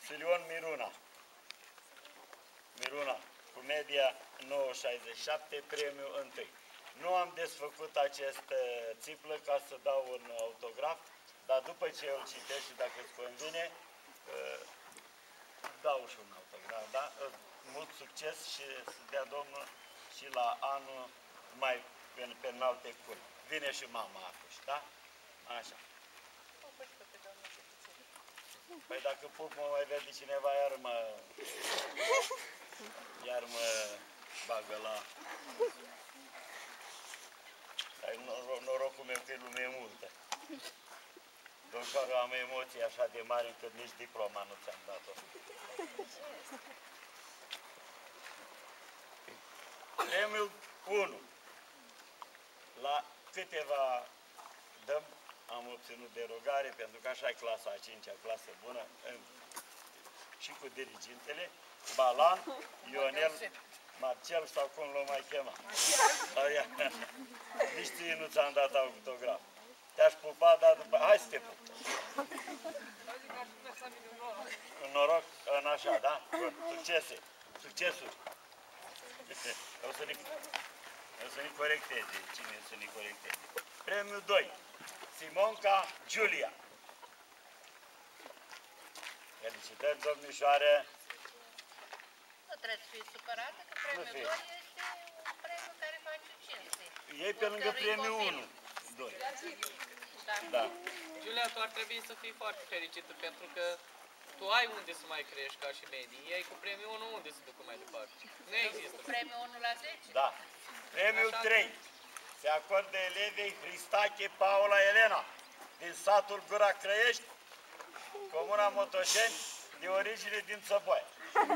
Silion Miruna. Miruna, cu media 9,67, premiul 1. Nu am desfăcut această țiplă ca să dau un autograf, dar după ce îl citești și dacă îți convine, dau și un autograf, da? Mult succes și să dea Domnul și la anul mai pe înalte culi. Vine și mama atunci, da? Așa. Păi dacă pup mă mai vede cineva, iar mă bagă la... Dar norocul meu că e lume multă. Domnșoară, am emoții așa de mari încât nici diploma nu ți-am dat-o. Premiul 1. La câteva dăm am obținut derogare, pentru că așa e clasa a 5-a, clasă bună, și cu dirigintele, Balan, Ionel, Marcel sau cum l-o mai chema. Nici ție nu ți-am dat autograf. Te-aș pupa, dar după... Hai să te pup. Un noroc în așa, da? Bun. Succese. Succesuri. O să ne corecteze. Cine să ne corecteze? Premiul 2. Simonca Giulia. Felicitări, domnișoare. Nu trebuie să fii supărată, că premiul 2 este un premiu care face cinste. Ei pe lângă premiul 1. 2. Da. Giulia, tu ar trebui să fii foarte fericită, pentru că tu ai unde să mai crești ca și medii. Ei cu premiul 1 unde se ducă mai departe? Nu există. Premiul 1 la 10? Da. Premiul 3. Se acordă elevei Hristache Paula Elena din satul Gura Crăiești, comuna Motoșeni, de origine din Țăboaia.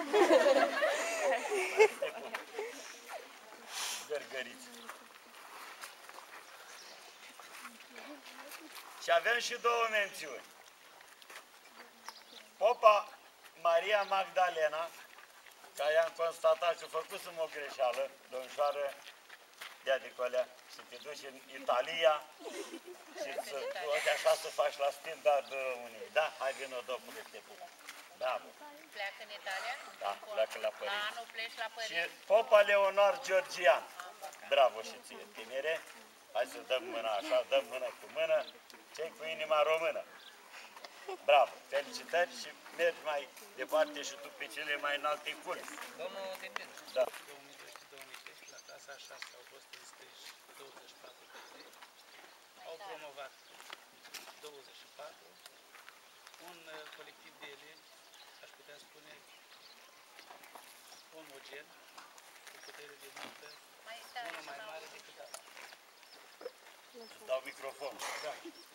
Gărgăriță. Și avem și două mențiuni. Popa Maria Magdalena, care am constatat că făcusem o greșeală, domnișoară, dea de colea, să te duci în Italia și să poți așa să faci la standard unii. Da? Hai vină, domnule, te pup. Bravo. Pleacă în Italia? Da, pleacă la părinți. La anul pleci la părinți. Și Popa Leonor Georgian. Bravo și ție, tinere. Hai să dăm mâna așa, dăm mână cu mână. Cei cu inima română. Bravo, felicitări și mergi mai departe și tu pe cele mai înalte culi. Domnul Demin. Da. 2012-2013, la clasa a 6 au fost înscriși 24 de au promovat 24, un colectiv de elevi, aș putea spune, omogen, cu putere de muncă, unul mai mare decât altul. Dau microfon. Da.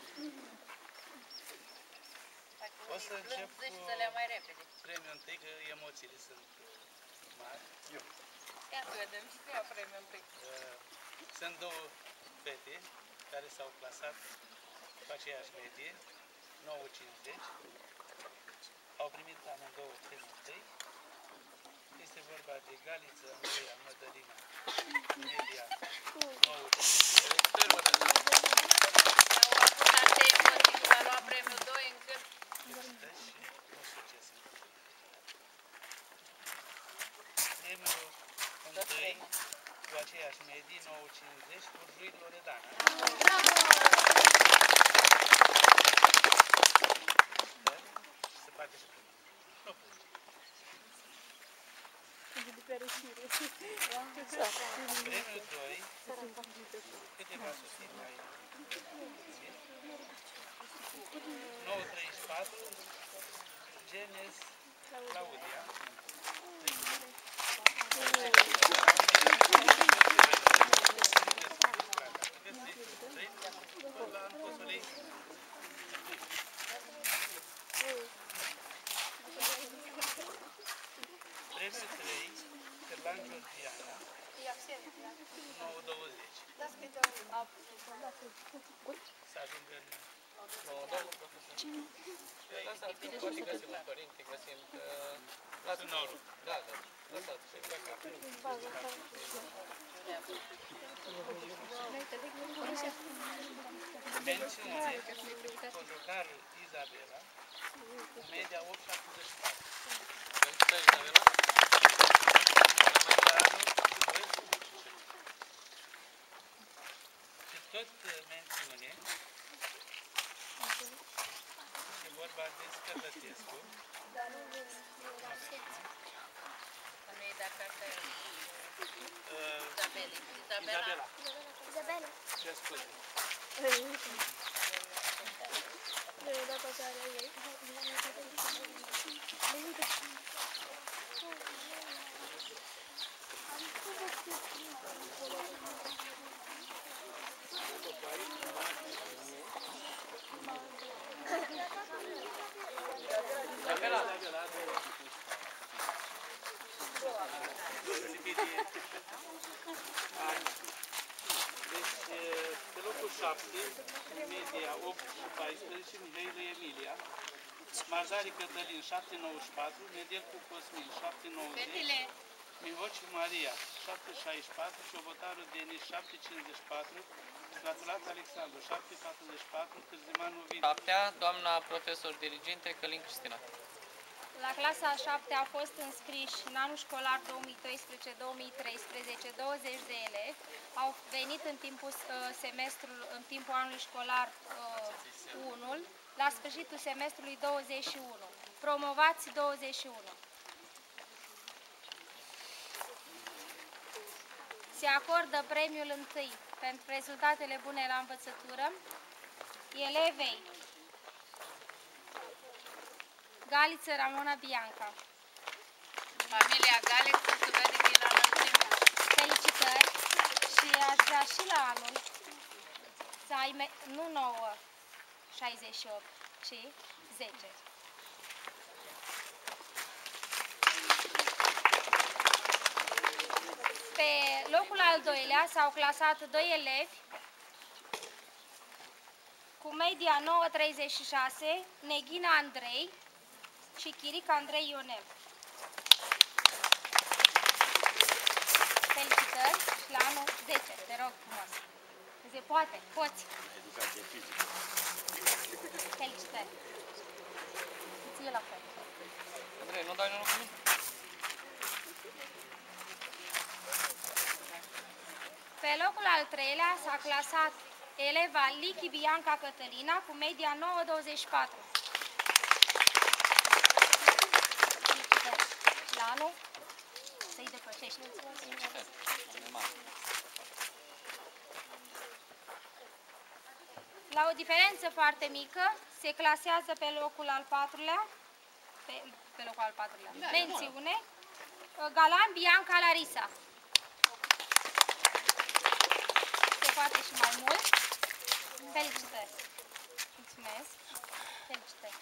O să încep cu premiul întâi, că emoțiile sunt mari. Ia să vedem și ia premiul întâi. Sunt două fete care s-au clasat cu aceeași medie, 9,50. Au primit amândouă premiul întâi. Este vorba de Galiță, Andreea, Mădălina, media 9,50. Premiul 2 încât... Felicitări și mult succes. Premiul 1 cu aceeași medie, 9,50, Burjuit Loredana. Se poate și premiul. Nu plânge. Premiul 2, câteva susțineri mai puțin. 9,34, Genes Claudia. Premiul 3, Cărlan Georgiana, 9,20. Să ajungă în... Domnul profesor. Lăsați, că poate găsim un părinte, găsim că... Lasă noroc. Da, da. Lăsați, să-i fac acum. Mențiune, Cojocar Izabela, cu media 8,74. Așa, Izabela? Mai la anul și voi publici. Și tot mențiune e vorba de Scălătescu. Că nu e dacă asta e Izabela. Isabela. Ce scuze? Izabela. Deci, pe locul 7, media 8 și 14, Mihailă Emilia, Marzari Cătălin 7,94, Nedelcu Cosmin 7,90, Fetile, Mihoci Maria 7,64, Ciobotaru Denis 7,54, Sfatulat Alexandru 7,44, Cârziman Ovidiu. 7-a, doamna profesor diriginte Călin Cristina. La clasa a 7 au fost înscriși în anul școlar 2012-2013 20 de elevi. Au venit în timpul anului școlar 1, la sfârșitul semestrului 21. Promovați 21. Se acordă premiul întâi pentru rezultatele bune la învățătură elevei Galiță Ramona Bianca. familia Galex să se vede că e la înălțime. Felicitări și aș vrea și la anul să ai nu 9, 68, ci 10. Pe locul al doilea s-au clasat 2 elevi cu media 9,36, Neghina Andrei și Chiric Andrei Ionel. Felicitări și la anul 10, te rog frumos. Se poate, poți. Educație fizică. Felicitări. Ție la fel. Andrei, nu dai noroc cu mine? Pe locul al treilea s-a clasat eleva Lichi Bianca Cătălina cu media 9,24. Felicitări. La anul să-i depășești. La o diferență foarte mică se clasează pe locul al patrulea, pe locul al patrulea, mențiune, Galan Bianca Larisa. Se poate și mai mult. Felicitări. Mulțumesc. Felicitări.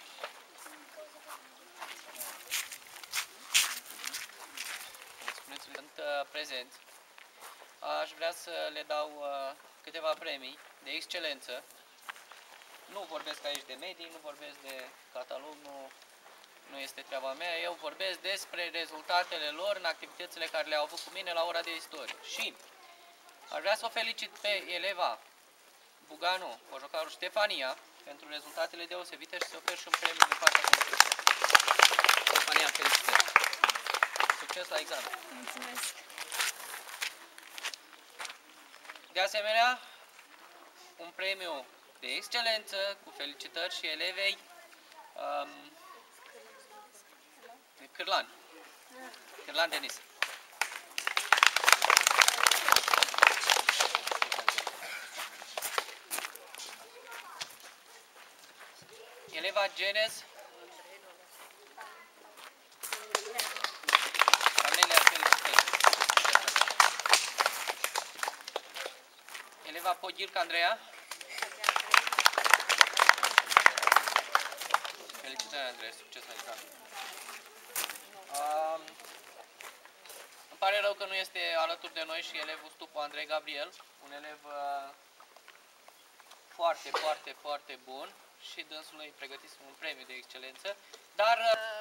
Sunt prezenți. Aș vrea să le dau câteva premii de excelență. Nu vorbesc aici de medii, nu vorbesc de catalog, nu este treaba mea. Eu vorbesc despre rezultatele lor în activitățile care le-au avut cu mine la ora de istorie. Și aș vrea să o felicit pe eleva Buganu, Cojocaru Ștefania, pentru rezultatele deosebite și să ofer și un premiu din partea comunității. Ștefania, felicitări! Succes la examen! Mulțumesc. De asemenea, un premiu de excelență cu felicitări și elevei Cârlan Denis. Eleva Genes Cornelia, felicitări. Eleva Pogirca Andreea. Felicitări, Andrei, succes la examen. Îmi pare rău că nu este alături de noi și elevul Stupu Andrei Gabriel, un elev foarte bun și dânsul îi pregătisem un premiu de excelență, dar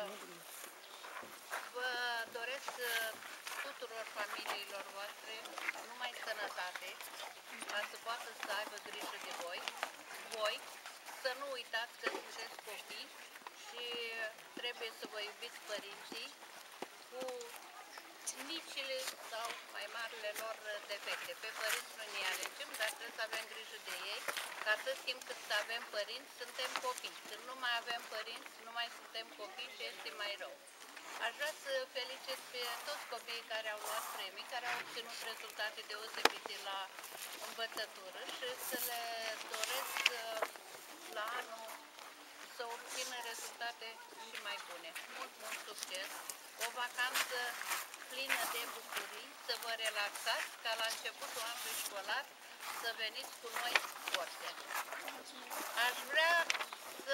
Vă doresc tuturor familiilor voastre numai sănătate, ca să poată să aibă grijă de voi. Voi să nu uitați că sunteți copii și trebuie să vă iubiți părinții cu micile sau mai marile lor defecte. Pe părinți nu ne alegem, dar trebuie să avem grijă de ei, că atât timp cât avem părinți, suntem copii. Când nu mai avem părinți, nu mai suntem copii și este mai rău. Aș vrea să felicit pe toți copiii care au luat premii, care au obținut rezultate deosebite la învățătură și să le doresc la anul să obțină rezultate și mai bune. Mult, mult succes! O vacanță plină de bucurii, să vă relaxați, ca la începutul anului școlar să veniți cu noi forțe. Aș vrea să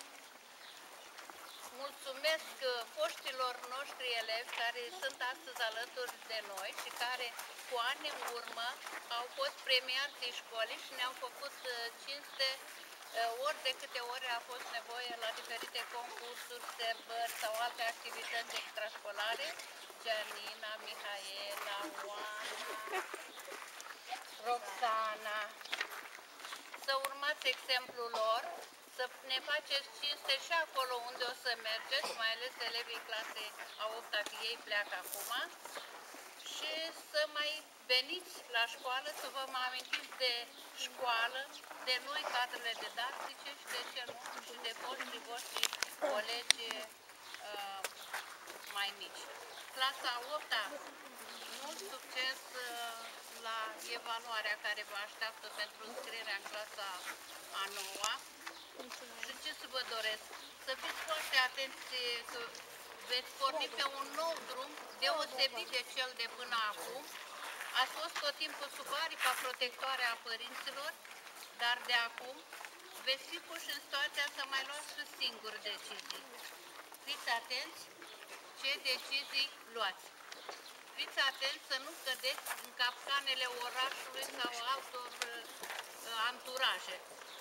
mulțumesc foștilor noștri elevi care sunt astăzi alături de noi și care cu ani în urmă au fost premiații școlii și ne-au făcut cinste ori de câte ori a fost nevoie la diferite concursuri, sărbări sau alte activități extrașcolare. Gianina, Mihaela, Oana, Roxana. Să urmați exemplul lor, să ne faceți cinste și acolo unde o să mergeți, mai ales elevii clasei a 8-a, că ei pleacă acum, și să mai veniți la școală, să vă mai amintiți de școală, de noi cadrele didactice și de ce nu, și de foștii voștri colegi mai mici. Clasa 8-a, mult succes la evaluarea care vă așteaptă pentru înscrierea în clasa a 9-a. Și ce să vă doresc? Să fiți foarte atenți că veți porni pe un nou drum deosebit de cel de până acum. Ați fost tot timpul sub aripa protectoare a părinților, dar de acum veți fi puși în situația să mai luați și singuri decizii. Fiți atenți ce decizii luați. Fiți atenți să nu cădeți în capcanele orașului sau altor anturaje.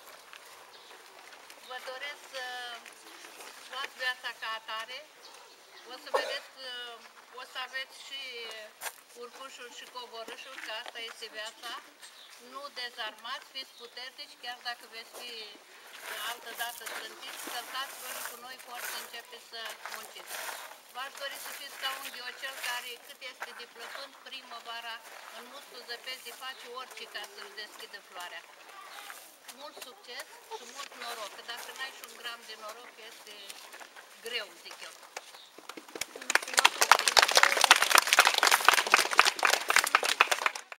Vă doresc să luați viața ca atare. O să vedeți că o să aveți și urcușuri și coborâșuri, că asta este viața. Nu dezarmați, fiți puternici, chiar dacă veți fi altă dată trântiți, călcați-vă și cu noi forță începeți să munciți. V-aș dori să fiți ca un ghiocel care, cât este de plăcând, primăvara, în mustul zăpezii, face orice ca să-și deschidă floarea. Mult succes și mult noroc, că dacă n-ai și un gram de noroc, este greu, zic eu.